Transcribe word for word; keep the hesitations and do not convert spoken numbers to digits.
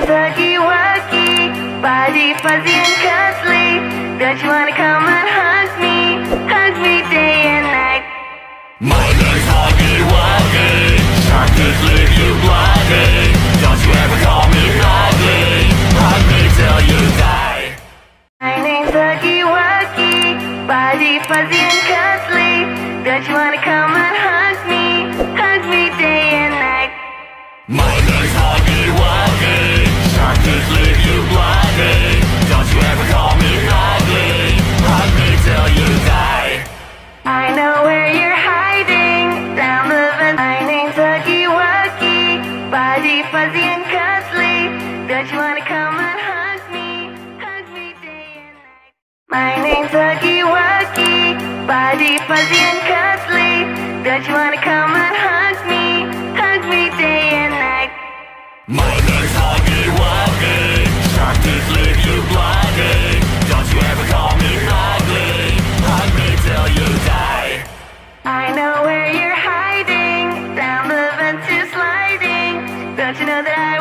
name's Huggy Wuggy, body fuzzy and cuddly. Don't you wanna come and hug me, hug me day and night? My name's Huggy Wuggy, shark teeth leave you bloody. Don't you ever call me ugly, hug me till you die. My name's Huggy Wuggy, body fuzzy and cuddly. Don't you wanna come and hug me, hug me day and night? My name's Huggy Wuggy, shark teeth leave you bloody. Don't you ever call me ugly, hug me till you die. I know where you're hiding, down the vent. My name's Huggy Wuggy, body fuzzy and cuddly. Don't you wanna come and hug me, hug me day and night? My name's Huggy Wuggy, body fuzzy and cuddly. Don't you wanna come and hug me, hug me day and night? My name's Huggy Wuggy, shark teeth leave you bloody. Don't you ever call me ugly, hug me till you die. I know where you're hiding, down the vent to sliding. Don't you know that I